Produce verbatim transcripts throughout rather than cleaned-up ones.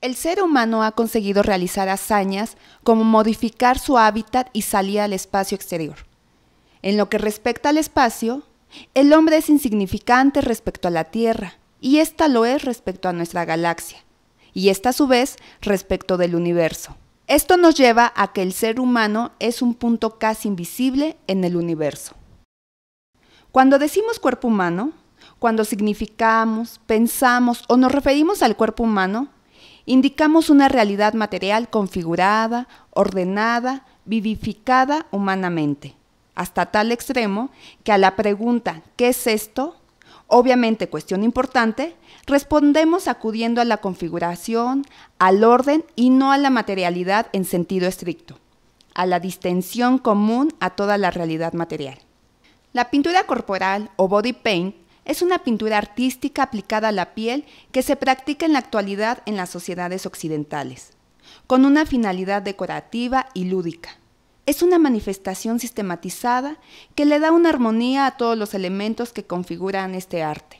El ser humano ha conseguido realizar hazañas como modificar su hábitat y salir al espacio exterior. En lo que respecta al espacio, el hombre es insignificante respecto a la Tierra, y ésta lo es respecto a nuestra galaxia, y esta a su vez respecto del universo. Esto nos lleva a que el ser humano es un punto casi invisible en el universo. Cuando decimos cuerpo humano, cuando significamos, pensamos o nos referimos al cuerpo humano, indicamos una realidad material configurada, ordenada, vivificada humanamente, hasta tal extremo que a la pregunta ¿qué es esto?, obviamente cuestión importante, respondemos acudiendo a la configuración, al orden y no a la materialidad en sentido estricto, a la distensión común a toda la realidad material. La pintura corporal o body paint es una pintura artística aplicada a la piel que se practica en la actualidad en las sociedades occidentales, con una finalidad decorativa y lúdica. Es una manifestación sistematizada que le da una armonía a todos los elementos que configuran este arte.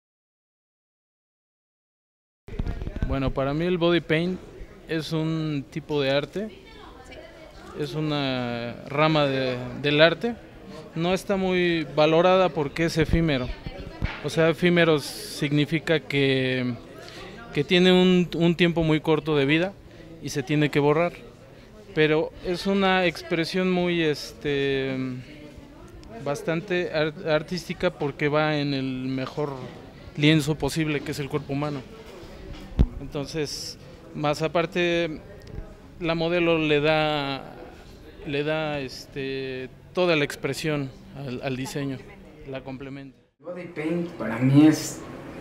Bueno, para mí el body paint es un tipo de arte, es una rama de, del arte. No está muy valorada porque es efímero. O sea, efímero significa que, que tiene un, un tiempo muy corto de vida y se tiene que borrar. Pero es una expresión muy, este, bastante art, artística porque va en el mejor lienzo posible, que es el cuerpo humano. Entonces, más aparte, la modelo le da, le da este, toda la expresión al, al diseño, la complementa. Body paint para mí es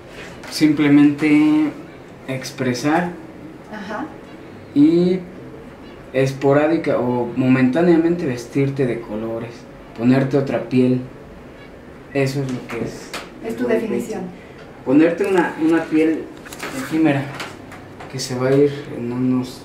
simplemente expresar Ajá. y esporádica o momentáneamente vestirte de colores, ponerte otra piel. Eso es lo que es. Es tu definición. Ponerte una, una piel efímera que se va a ir en unos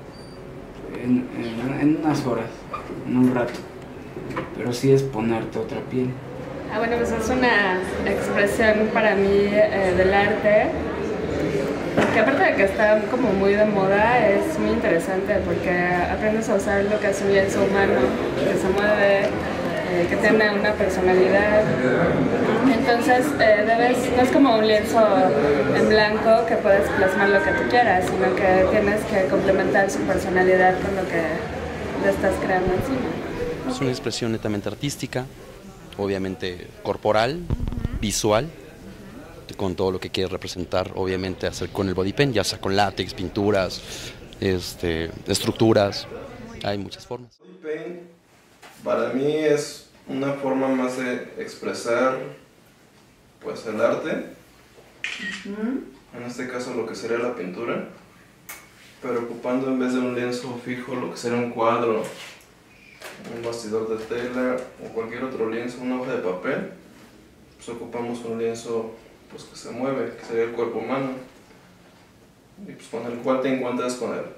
en, en, en unas horas, en un rato, pero sí es ponerte otra piel. Ah, bueno, pues es una expresión para mí eh, del arte, que aparte de que está como muy de moda, es muy interesante porque aprendes a usar lo que es un lienzo humano, que se mueve, eh, que tiene una personalidad. Entonces, eh, debes, no es como un lienzo en blanco que puedes plasmar lo que tú quieras, sino que tienes que complementar su personalidad con lo que le estás creando encima. Es una expresión netamente artística, obviamente corporal, visual, con todo lo que quiere representar, obviamente hacer con el body paint, ya sea con látex, pinturas, este, estructuras, hay muchas formas. Body paint para mí es una forma más de expresar pues el arte, uh-huh. En este caso lo que sería la pintura, pero ocupando en vez de un lienzo fijo lo que sería un cuadro, un bastidor de tela o cualquier otro lienzo, una hoja de papel, pues ocupamos un lienzo pues que se mueve, que sería el cuerpo humano, y pues con el cual te encuentras con el,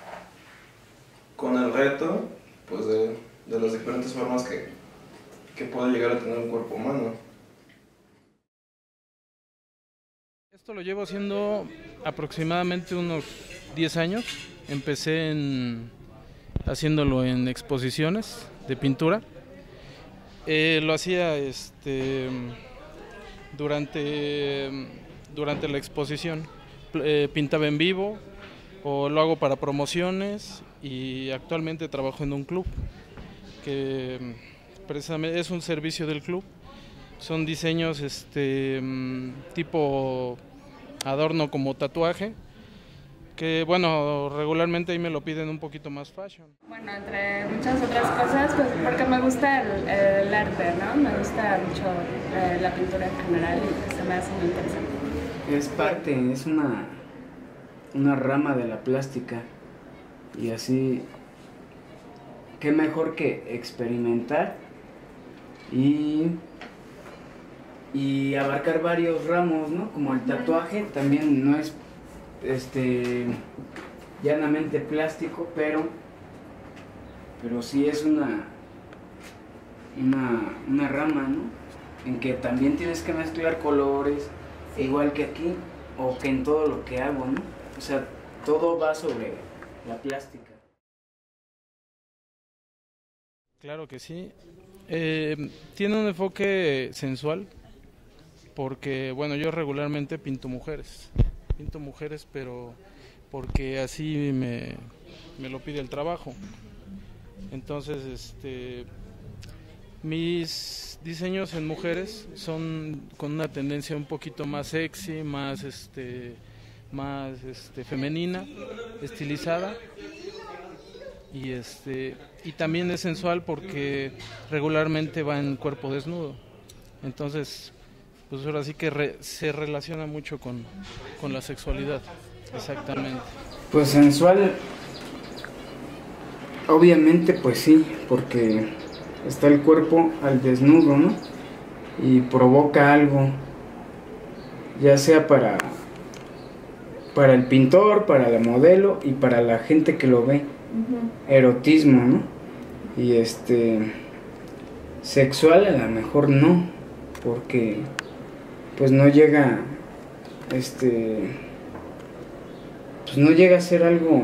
con el reto pues de, de las diferentes formas que, que puede llegar a tener un cuerpo humano. Esto lo llevo haciendo aproximadamente unos diez años. Empecé en, haciéndolo en exposiciones de pintura. Eh, lo hacía este, durante, durante la exposición. Eh, pintaba en vivo o lo hago para promociones, y actualmente trabajo en un club que precisamente es un servicio del club. Son diseños este, tipo adorno como tatuaje, que bueno, regularmente ahí me lo piden un poquito más fashion. Bueno, entre muchas otras cosas, pues porque me gusta el, el arte, ¿no? Me gusta mucho eh, la pintura en general y se me hace muy interesante. Es parte, es una, una rama de la plástica, y así, qué mejor que experimentar y, y abarcar varios ramos, ¿no? Como el tatuaje también no es este llanamente plástico, pero pero sí es una una, una rama, ¿no? En que también tienes que mezclar colores, sí. Igual que aquí, o que en todo lo que hago, ¿no? O sea, todo va sobre la plástica. Claro que sí. Eh, tiene un enfoque sensual, porque bueno, yo regularmente pinto mujeres, pinto mujeres, pero porque así me, me lo pide el trabajo. Entonces, este, mis diseños en mujeres son con una tendencia un poquito más sexy, más, este, más, este, femenina, estilizada. Y este y también es sensual porque regularmente va en cuerpo desnudo, entonces pues ahora sí que re, se relaciona mucho con, con la sexualidad. Exactamente. Pues sensual, obviamente pues sí, porque está el cuerpo al desnudo, ¿no? Y provoca algo, ya sea para para el pintor, para la modelo y para la gente que lo ve. Uh-huh. Erotismo, ¿no? Y este sexual a lo mejor no, porque pues no llega este pues no llega a ser algo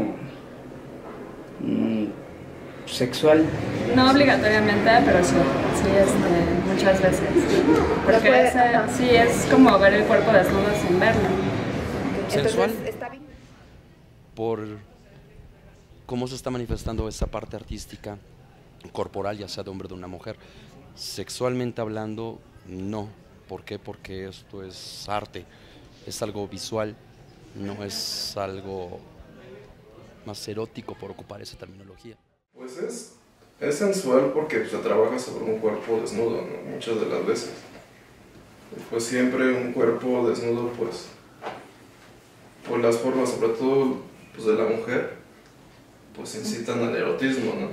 mmm, sexual. No obligatoriamente, pero sí, sí este, muchas veces. Porque puede, ese, sí es como ver el cuerpo desnudo sin verlo. Sensual. ¿Está bien? Por cómo se está manifestando esa parte artística corporal, ya sea de hombre o de una mujer. Sexualmente hablando, no. ¿Por qué? Porque esto es arte, es algo visual, no es algo más erótico, por ocupar esa terminología. Pues es, es sensual porque se trabaja sobre un cuerpo desnudo, ¿no? Muchas de las veces. Pues siempre un cuerpo desnudo, pues, por las formas, sobre todo pues, de la mujer, pues incitan al erotismo, ¿no?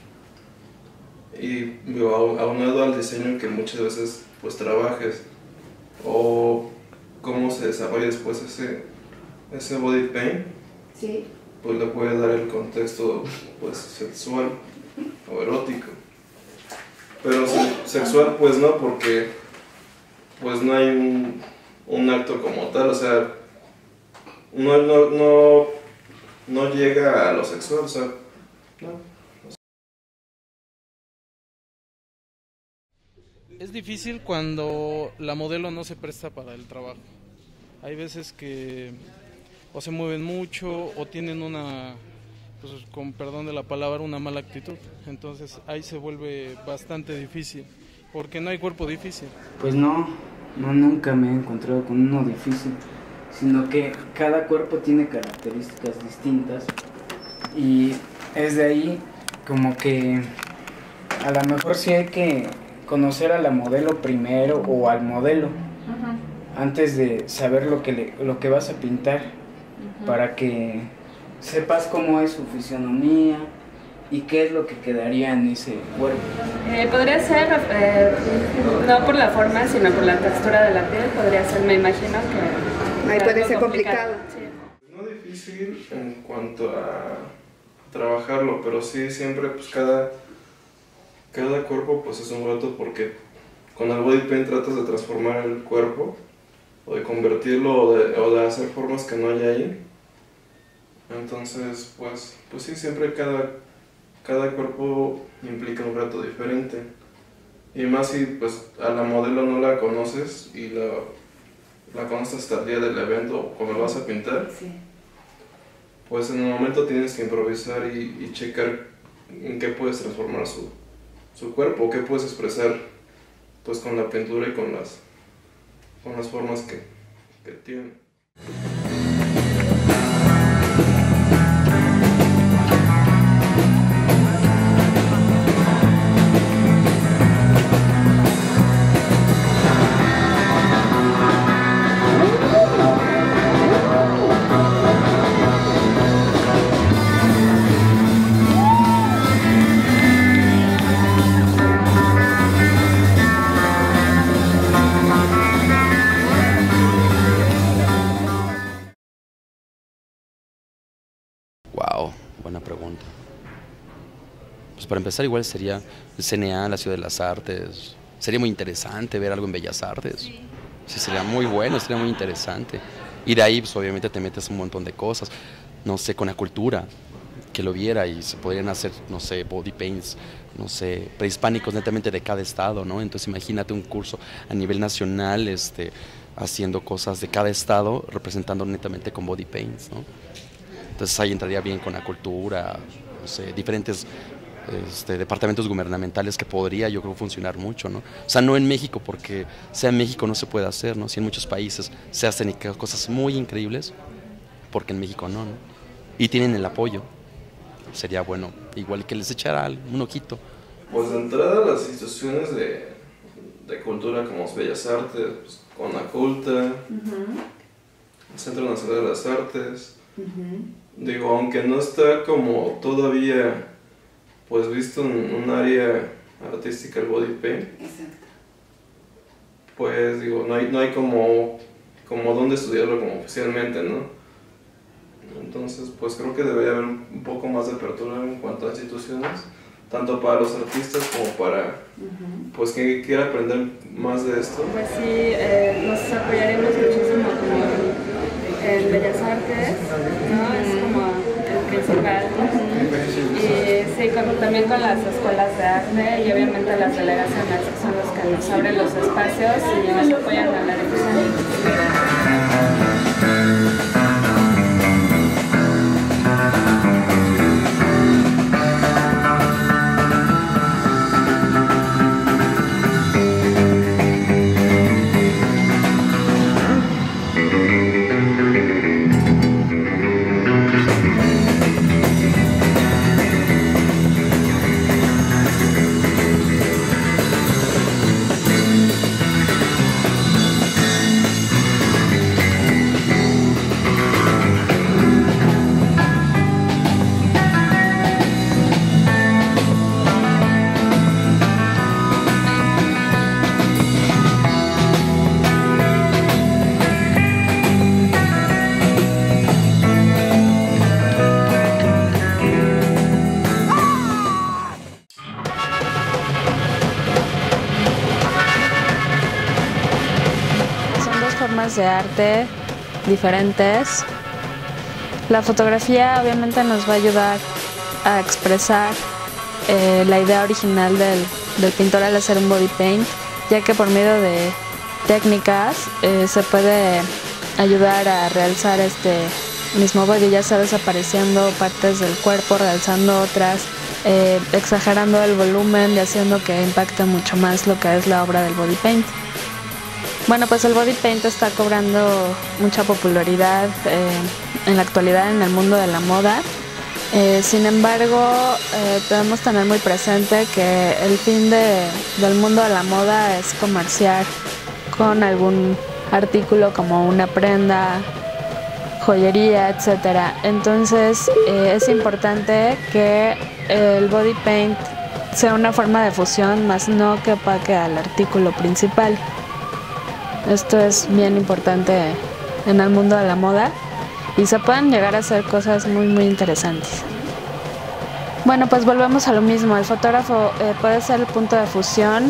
Y aunado al diseño que muchas veces pues trabajes, o cómo se desarrolla después ese, ese body paint, sí, pues le puede dar el contexto pues sexual o erótico. Pero se, sexual pues no, porque pues no hay un, un acto como tal, o sea, no, no, no, no llega a lo sexual, o sea, no. Es difícil cuando la modelo no se presta para el trabajo. Hay veces que o se mueven mucho o tienen una, pues con perdón de la palabra, una mala actitud. Entonces ahí se vuelve bastante difícil, porque no hay cuerpo difícil. Pues no, no nunca me he encontrado con uno difícil, sino que cada cuerpo tiene características distintas y es de ahí como que a lo mejor sí hay que conocer a la modelo primero o al modelo, uh-huh, antes de saber lo que, le, lo que vas a pintar, uh-huh, para que sepas cómo es su fisionomía y qué es lo que quedaría en ese cuerpo. Eh, podría ser, eh, no por la forma, sino por la textura de la piel, podría ser, me imagino que... Ahí puede ser complicado. complicado. Sí. No difícil en cuanto a trabajarlo, pero sí siempre pues cada... Cada cuerpo pues es un reto porque con el body paint tratas de transformar el cuerpo o de convertirlo o de, o de hacer formas que no hay ahí. Entonces pues, pues sí, siempre cada, cada cuerpo implica un reto diferente. Y más si pues a la modelo no la conoces y la, la conoces hasta el día del evento o cuando vas a pintar, sí, pues en el momento tienes que improvisar y, y checar en qué puedes transformar su su cuerpo, qué puedes expresar pues con la pintura y con las, con las formas que, que tiene. Wow, buena pregunta. Pues para empezar igual sería el C N A, la Ciudad de las Artes. Sería muy interesante ver algo en Bellas Artes. Sí, sí sería muy bueno, sería muy interesante. Y de ahí pues obviamente te metes un montón de cosas. no sé, con la cultura, que lo viera y se podrían hacer, no sé, body paints, no sé, prehispánicos netamente de cada estado, ¿no? Entonces imagínate un curso a nivel nacional, este, haciendo cosas de cada estado, representando netamente con body paints, ¿no? Entonces ahí entraría bien con la cultura, no sé, diferentes este, departamentos gubernamentales que podría, yo creo, funcionar mucho, ¿no? O sea, no en México, porque sea en México no se puede hacer, ¿no? Si en muchos países se hacen cosas muy increíbles, porque en México no, ¿no? Y tienen el apoyo. Sería bueno, igual que les echara un ojito. Pues de entrada las instituciones de, de cultura como Bellas Artes, pues, Conaculta, uh-huh. el Centro Nacional de las Artes, uh-huh. digo, aunque no está como todavía pues visto en un área artística el body paint, exacto. Pues digo, no hay, no hay como, como dónde estudiarlo como oficialmente, ¿no? Entonces, pues creo que debería haber un poco más de apertura en cuanto a instituciones, tanto para los artistas como para, uh-huh. pues, quien quiera aprender más de esto. Pues sí, eh, nos apoyaremos muchísimo como en Bellas Artes, ¿no? Es como el principal. Uh-huh. Y sí, con, también con las escuelas de arte y obviamente las delegaciones, que son los que nos abren los espacios y nos apoyan a la difusión. De arte diferentes. La fotografía obviamente nos va a ayudar a expresar eh, la idea original del, del pintor al hacer un body paint, ya que por medio de técnicas eh, se puede ayudar a realzar este mismo body, ya sea desapareciendo partes del cuerpo, realzando otras, eh, exagerando el volumen y haciendo que impacte mucho más lo que es la obra del body paint. Bueno, pues el body paint está cobrando mucha popularidad eh, en la actualidad en el mundo de la moda. Eh, sin embargo, eh, debemos tener muy presente que el fin de, del mundo de la moda es comerciar con algún artículo como una prenda, joyería, etcétera. Entonces, eh, es importante que el body paint sea una forma de fusión, más no que opaque al artículo principal. Esto es bien importante en el mundo de la moda y se pueden llegar a hacer cosas muy muy interesantes. Bueno, pues volvemos a lo mismo. El fotógrafo eh, puede ser el punto de fusión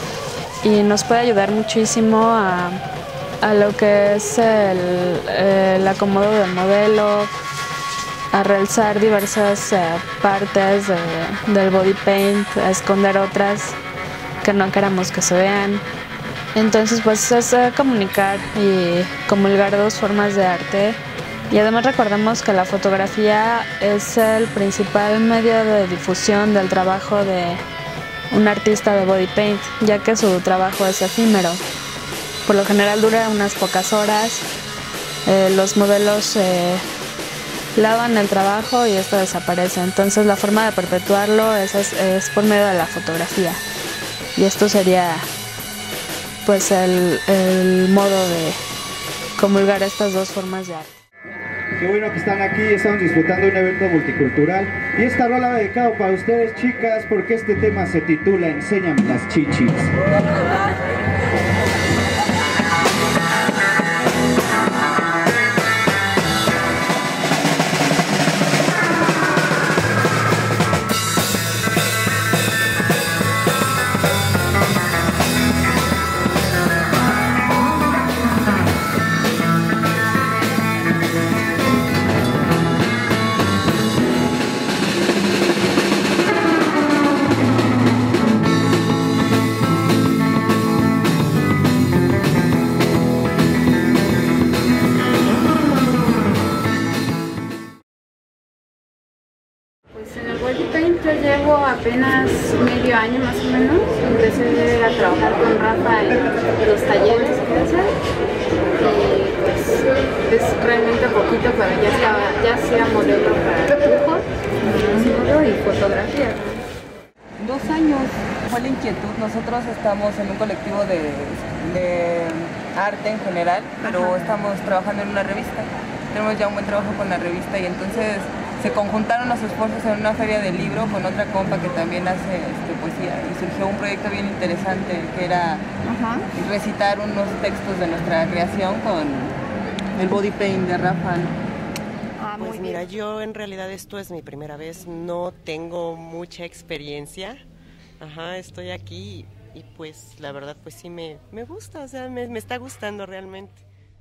y nos puede ayudar muchísimo a, a lo que es el, el acomodo del modelo, a realzar diversas eh, partes de, del body paint, a esconder otras que no queramos que se vean. Entonces, pues es eh, comunicar y comulgar dos formas de arte. Y además recordemos que la fotografía es el principal medio de difusión del trabajo de un artista de body paint, ya que su trabajo es efímero. Por lo general dura unas pocas horas. Eh, los modelos eh, lavan el trabajo y esto desaparece. Entonces la forma de perpetuarlo es, es, es por medio de la fotografía. Y esto sería pues el, el modo de comulgar estas dos formas de arte. Qué bueno que están aquí, estamos disfrutando un evento multicultural. Y esta rola va dedicado para ustedes, chicas, porque este tema se titula Enséñame las chichis. ahorita poquito, pero ya sea, ya sea modelo para dibujo, uh-huh. y fotografía. Dos años fue la inquietud. Nosotros estamos en un colectivo de, de arte en general, pero Ajá. estamos trabajando en una revista. Tenemos ya un buen trabajo con la revista y entonces se conjuntaron los esfuerzos en una feria del libro con otra compa que también hace este, poesía y surgió un proyecto bien interesante que era Ajá. recitar unos textos de nuestra creación con el body paint de Rafa. Pues mira, yo en realidad esto es mi primera vez, no tengo mucha experiencia, ajá, estoy aquí y, y pues la verdad pues sí me, me gusta, o sea, me, me está gustando realmente.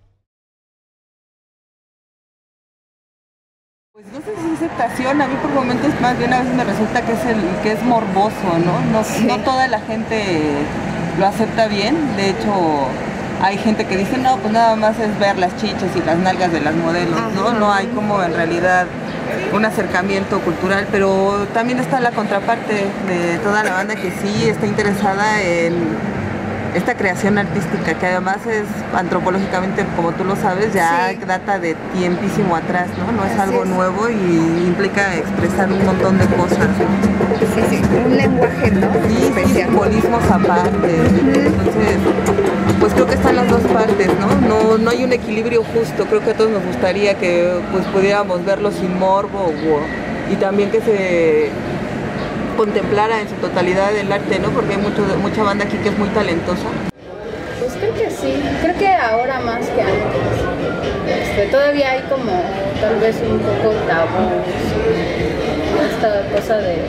Pues no sé si es aceptación, a mí por momentos más bien a veces me resulta que es, el, que es morboso, ¿no? No, sí. no toda la gente lo acepta bien, de hecho... Hay gente que dice, no, pues nada más es ver las chichas y las nalgas de las modelos, ¿no? No hay como en realidad un acercamiento cultural, pero también está la contraparte de toda la banda que sí está interesada en esta creación artística, que además es antropológicamente, como tú lo sabes, ya sí. data de tiempísimo atrás, ¿no? No es algo nuevo y implica expresar un montón de cosas. Sí, sí, un lenguaje, ¿no? Sí, sí, simbolismos aparte. Entonces, pues creo que están las dos partes, ¿no? No, no hay un equilibrio justo. Creo que a todos nos gustaría que pues pudiéramos verlo sin morbo o, y también que se contemplara en su totalidad el arte, ¿no? Porque hay mucho, mucha banda aquí que es muy talentosa. Pues creo que sí, creo que ahora más que antes. Este, todavía hay como tal vez un poco tabú esta cosa de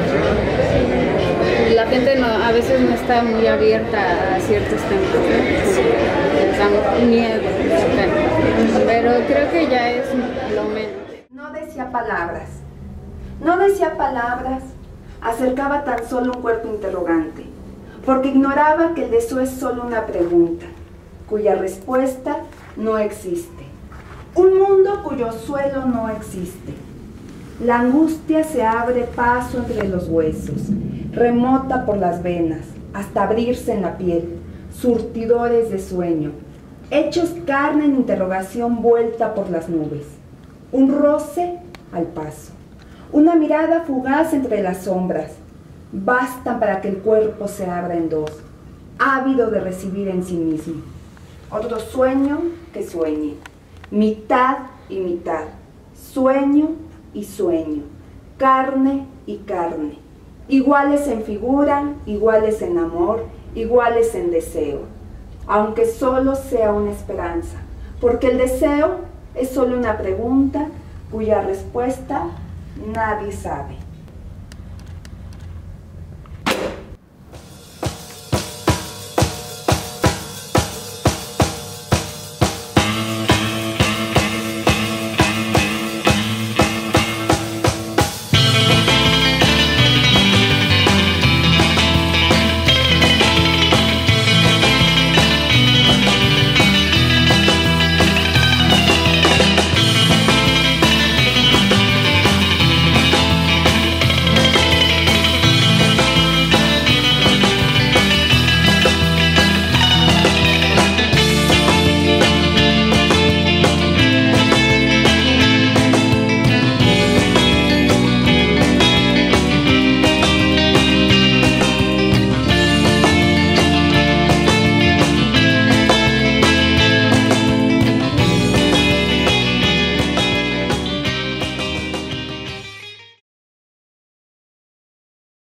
la gente no, a veces no está muy abierta a ciertos temas, ¿no? Les da miedo, pero creo que ya es lo menos. No decía palabras, no decía palabras, acercaba tan solo un cuerpo interrogante, porque ignoraba que el deseo es solo una pregunta, cuya respuesta no existe. Un mundo cuyo suelo no existe. La angustia se abre paso entre los huesos, remota por las venas, hasta abrirse en la piel, surtidores de sueño, hechos carne en interrogación vuelta por las nubes. Un roce al paso, una mirada fugaz entre las sombras, bastan para que el cuerpo se abra en dos, ávido de recibir en sí mismo. Otro sueño que sueñe, mitad y mitad, sueño y sueño, carne y carne, iguales en figura, iguales en amor, iguales en deseo, aunque solo sea una esperanza, porque el deseo es solo una pregunta cuya respuesta nadie sabe.